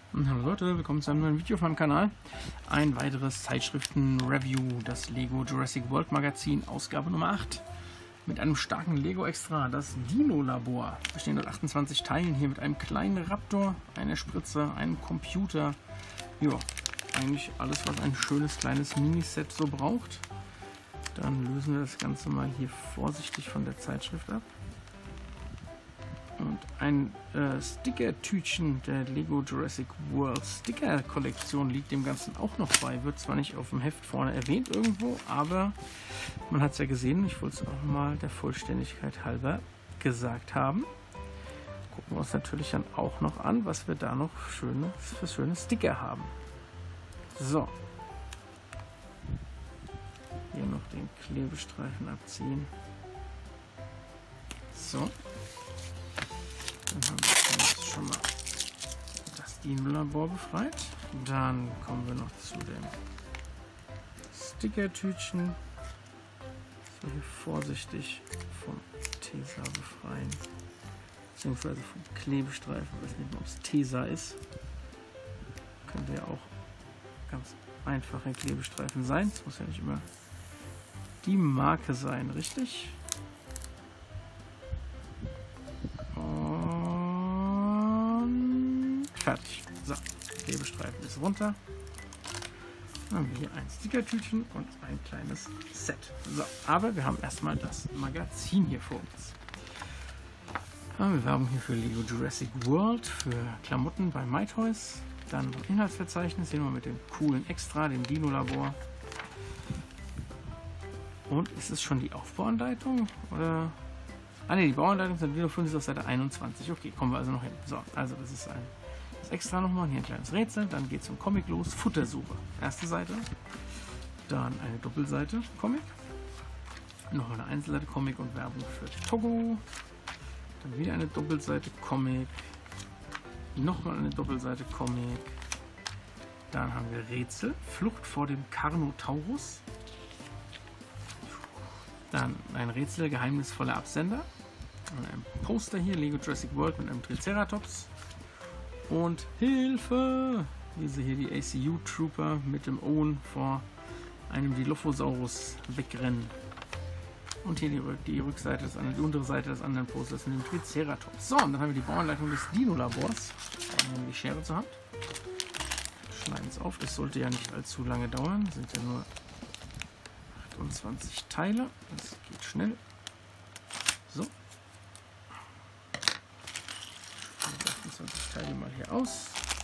Hallo Leute, willkommen zu einem neuen Video auf meinem Kanal. Ein weiteres Zeitschriften-Review, das Lego Jurassic World Magazin, Ausgabe Nummer 8. Mit einem starken Lego-Extra, das Dino-Labor. Bestehend aus 28 Teilen, hier mit einem kleinen Raptor, einer Spritze, einem Computer. Ja, eigentlich alles, was ein schönes kleines Miniset so braucht. Dann lösen wir das Ganze mal hier vorsichtig von der Zeitschrift ab. Und ein Sticker-Tütchen der Lego Jurassic World Sticker-Kollektion liegt dem Ganzen auch noch bei. Wird zwar nicht auf dem Heft vorne erwähnt irgendwo, aber man hat es ja gesehen. Ich wollte es auch mal der Vollständigkeit halber gesagt haben. Gucken wir uns natürlich dann auch noch an, was wir da noch für schöne Sticker haben. So. Hier noch den Klebestreifen abziehen. So. Dann haben wir jetzt schon mal das Dino-Labor befreit. Dann kommen wir noch zu dem Sticker-Tütchen. So, hier vorsichtig vom Tesa befreien. Beziehungsweise vom Klebestreifen. Ich weiß nicht mehr, ob es Tesa ist. Könnte ja auch ganz einfach ein Klebestreifen sein. Es muss ja nicht immer die Marke sein, richtig? Fertig. So, Klebestreifen ist runter. Dann haben wir hier ein Stickertütchen und ein kleines Set. So, aber wir haben erstmal das Magazin hier vor uns. Wir Werbung hier für Lego Jurassic World, für Klamotten bei MyToys. Dann Inhaltsverzeichnis, sehen wir mit dem coolen Extra, dem Dino-Labor. Und ist es schon die Aufbauanleitung? Oder? Ah ne, die Bauanleitung sind wieder auf Seite 21. Okay, kommen wir also noch hin. So, also das ist das Extra nochmal. Hier ein kleines Rätsel. Dann geht es zum Comic los. Futtersuche. Erste Seite. Dann eine Doppelseite Comic. Nochmal eine Einzelseite Comic und Werbung für Togo. Dann wieder eine Doppelseite Comic. Nochmal eine Doppelseite Comic. Dann haben wir Rätsel. Flucht vor dem Carnotaurus. Dann ein Rätsel, geheimnisvoller Absender. Und ein Poster hier, Lego Jurassic World mit einem Triceratops. Und Hilfe! Wie sie hier die ACU Trooper mit dem Owen vor einem Dilophosaurus wegrennen. Und hier die Rückseite, die untere Seite des anderen Posters mit dem Triceratops. So, und dann haben wir die Bauanleitung des Dino-Labors. Dann haben wir die Schere zur Hand. Schneiden es auf, das sollte ja nicht allzu lange dauern. Das sind ja nur 28 Teile. Das geht schnell. So. 28 Teile mal hier aus.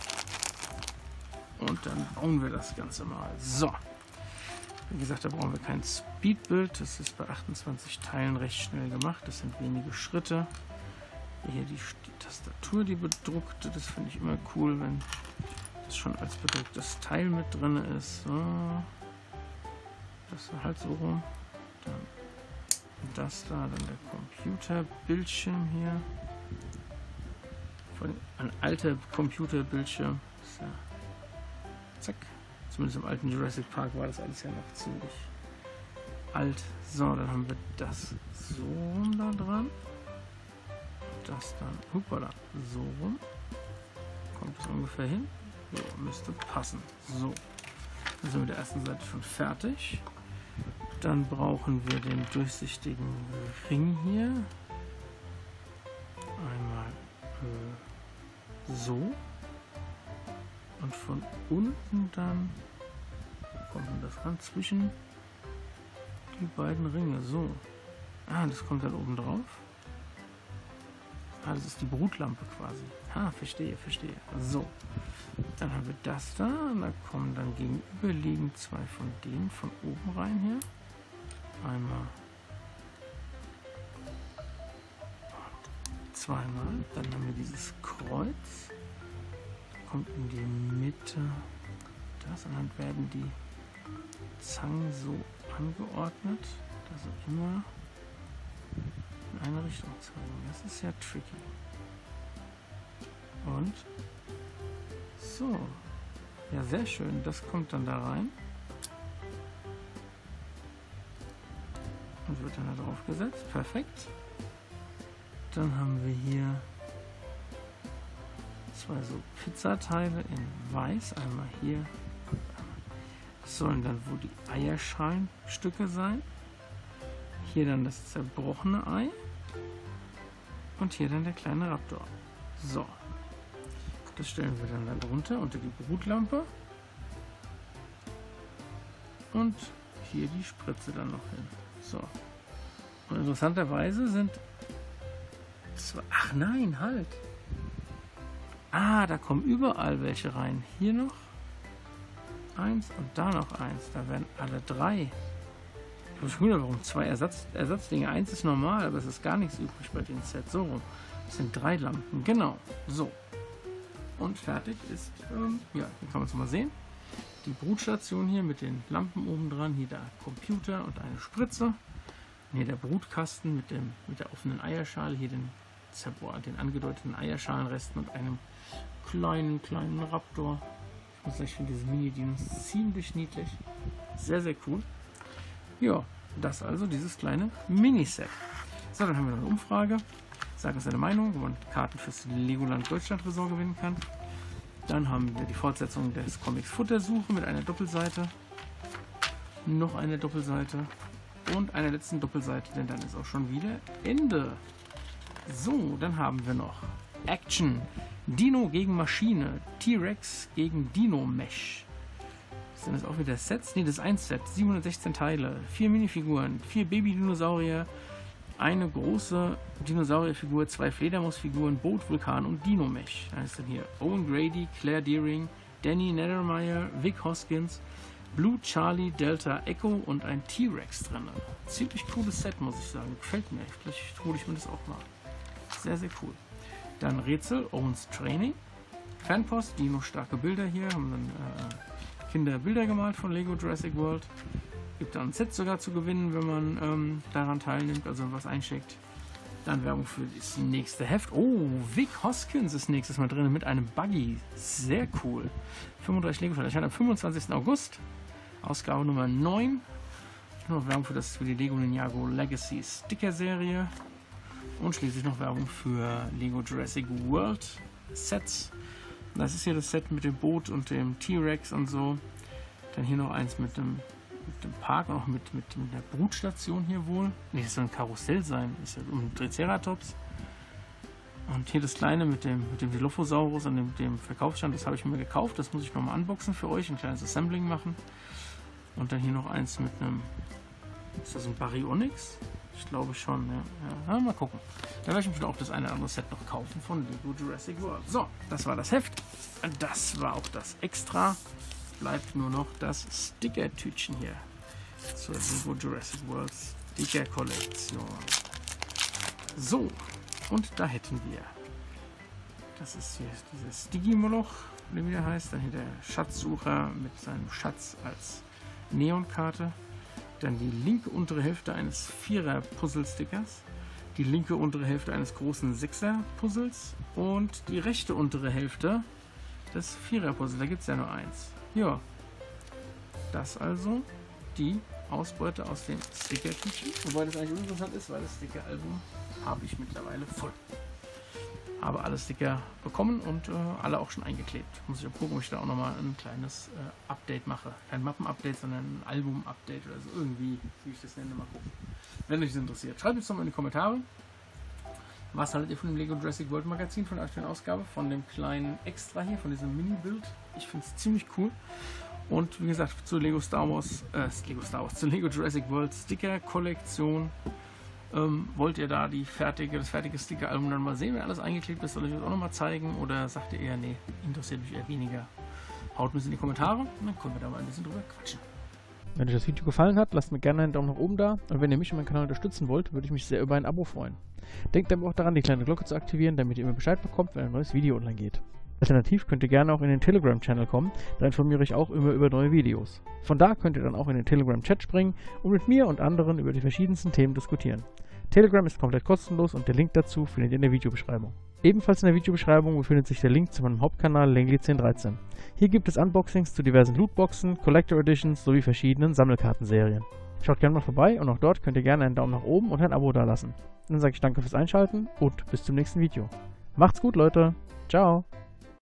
Und dann bauen wir das Ganze mal. So. Wie gesagt, da brauchen wir kein Speedbild. Das ist bei 28 Teilen recht schnell gemacht. Das sind wenige Schritte. Hier die Tastatur, die bedruckte. Das finde ich immer cool, wenn das schon als bedrucktes Teil mit drin ist. So. Das halt so rum. Dann das da, dann der Computerbildschirm hier. Ein alter Computerbildschirm. Ja, zack. Zumindest im alten Jurassic Park war das alles ja noch ziemlich alt. So, dann haben wir das so rum da dran. Das dann, hoppala, so rum. Kommt es ungefähr hin? So, müsste passen. So. Dann sind wir mit der ersten Seite schon fertig. Dann brauchen wir den durchsichtigen Ring hier. Einmal so. Und von unten dann kommt das ran zwischen die beiden Ringe. So. Ah, das kommt dann oben drauf. Ah, das ist die Brutlampe quasi. Ah, verstehe. So. Dann haben wir das da. Und da kommen dann gegenüberliegend zwei von denen von oben rein hier. Einmal. Und zweimal. Dann haben wir dieses Kreuz. Kommt in die Mitte. Das. Und dann werden die Zangen so angeordnet, dass sie immer in eine Richtung zeigen. Das ist ja tricky. Und so. Ja, sehr schön. Das kommt dann da rein. Und wird dann da drauf gesetzt. Perfekt. Dann haben wir hier 2 so Pizzateile in weiß. Einmal hier. Das sollen dann wohl die Eierschalenstücke sein. Hier dann das zerbrochene Ei. Und hier dann der kleine Raptor. So. Das stellen wir dann da drunter unter die Brutlampe. Und hier die Spritze dann noch hin. So. Und interessanterweise sind zwei. Ach nein, halt! Ah, da kommen überall welche rein. Hier noch eins und da noch eins. Da werden alle 3. Ich habe schon gedacht, warum 2 Ersatzdinge. 1 ist normal, aber es ist gar nichts übrig bei den Sets. So rum. Das sind 3 Lampen. Genau. So. Und fertig ist, ja, hier kann man es mal sehen. Die Brutstation hier mit den Lampen oben dran. Hier der Computer und eine Spritze. Hier der Brutkasten mit der offenen Eierschale. Hier den angedeuteten Eierschalenresten und einem kleinen Raptor. Ich muss sagen, ich finde diese Mini-Dinos ziemlich niedlich. Sehr, sehr cool. Ja, das also dieses kleine Miniset. So, dann haben wir noch eine Umfrage. Sag uns deine Meinung, wo man Karten fürs Legoland Deutschland Resort gewinnen kann. Dann haben wir die Fortsetzung des Comics Futtersuche mit einer Doppelseite. Noch eine Doppelseite. Und einer letzten Doppelseite, denn dann ist auch schon wieder Ende. So, dann haben wir noch Action. Dino gegen Maschine. T-Rex gegen Dino-Mesh. Sind das auch wieder Sets? Ne, das ist ein Set. 716 Teile. 4 Minifiguren. 4 Baby-Dinosaurier. Eine große Dinosaurierfigur. 2 Fledermausfiguren. Boot, Vulkan und Dino-Mesh. Da ist dann hier Owen Grady, Claire Deering, Danny Nethermeyer, Vic Hoskins, Blue Charlie, Delta Echo und ein T-Rex drin. Ziemlich cooles Set, muss ich sagen. Gefällt mir. Vielleicht hole ich mir das auch mal. Sehr, sehr cool. Dann Rätsel, Owens Training. Fanpost, Dino-starke Bilder hier. Haben dann Kinder Bilder gemalt von Lego Jurassic World. Gibt dann ein Set sogar zu gewinnen, wenn man daran teilnimmt, also was einschickt. Dann Werbung für das nächste Heft. Oh, Vic Hoskins ist nächstes Mal drin mit einem Buggy. Sehr cool. 35 Lego-Teile. Erscheint am 25. August. Ausgabe Nummer 9. Noch Werbung für die Lego Ninjago Legacy Sticker-Serie. Und schließlich noch Werbung für Lego Jurassic World Sets. Das ist hier das Set mit dem Boot und dem T-Rex und so. Dann hier noch eins mit dem Park, auch mit der Brutstation hier wohl. Ne, das soll ein Karussell sein. Das ist ja um Triceratops. Und hier das kleine mit dem Dilophosaurus an dem Verkaufsstand. Das habe ich mir gekauft. Das muss ich nochmal unboxen für euch. Ein kleines Assembling machen. Und dann hier noch eins mit einem. Ist das ein Baryonyx? Ich glaube schon, ja. Mal gucken. Da werde ich mir auch das eine oder andere Set noch kaufen von Lego Jurassic World. So, das war das Heft. Das war auch das Extra. Bleibt nur noch das Sticker-Tütchen hier zur Lego Jurassic World Sticker-Kollektion. So, und da hätten wir. Das ist hier dieses Digimoloch, wie der heißt. Dann hier der Schatzsucher mit seinem Schatz als Neonkarte. Dann die linke untere Hälfte eines 4er-Puzzle-Stickers, die linke untere Hälfte eines großen 6er-Puzzles und die rechte untere Hälfte des 4er-Puzzles. Da gibt es ja nur eins. Ja, das also die Ausbeute aus dem Sticker-Tütchen. Wobei das eigentlich uninteressant ist, weil das Sticker-Album habe ich mittlerweile voll. Habe alle Sticker bekommen und alle auch schon eingeklebt. Muss ich auch gucken, ob ich da auch nochmal ein kleines Update mache. Kein Mappen-Update, sondern ein Album-Update oder so. Irgendwie, wie ich das nenne, mal gucken. Wenn euch das interessiert. Schreibt es doch mal in die Kommentare. Was haltet ihr von dem Lego Jurassic World Magazin, von der aktuellen Ausgabe? Von dem kleinen Extra hier, von diesem Mini-Bild. Ich finde es ziemlich cool. Und wie gesagt, zu Lego zu Lego Jurassic World Sticker-Kollektion. Wollt ihr da das fertige Sticker-Album dann mal sehen, wenn alles eingeklebt ist? Soll ich das auch nochmal zeigen? Oder sagt ihr eher, nee, interessiert mich eher weniger? Haut mir in die Kommentare und dann können wir da mal ein bisschen drüber quatschen. Wenn euch das Video gefallen hat, lasst mir gerne einen Daumen nach oben da. Und wenn ihr mich und meinen Kanal unterstützen wollt, würde ich mich sehr über ein Abo freuen. Denkt aber auch daran, die kleine Glocke zu aktivieren, damit ihr immer Bescheid bekommt, wenn ein neues Video online geht. Alternativ könnt ihr gerne auch in den Telegram-Channel kommen, da informiere ich auch immer über neue Videos. Von da könnt ihr dann auch in den Telegram-Chat springen und mit mir und anderen über die verschiedensten Themen diskutieren. Telegram ist komplett kostenlos und der Link dazu findet ihr in der Videobeschreibung. Ebenfalls in der Videobeschreibung befindet sich der Link zu meinem Hauptkanal Lengli1013. Hier gibt es Unboxings zu diversen Lootboxen, Collector Editions sowie verschiedenen Sammelkartenserien. Schaut gerne mal vorbei und auch dort könnt ihr gerne einen Daumen nach oben und ein Abo dalassen. Dann sage ich danke fürs Einschalten und bis zum nächsten Video. Macht's gut, Leute. Ciao.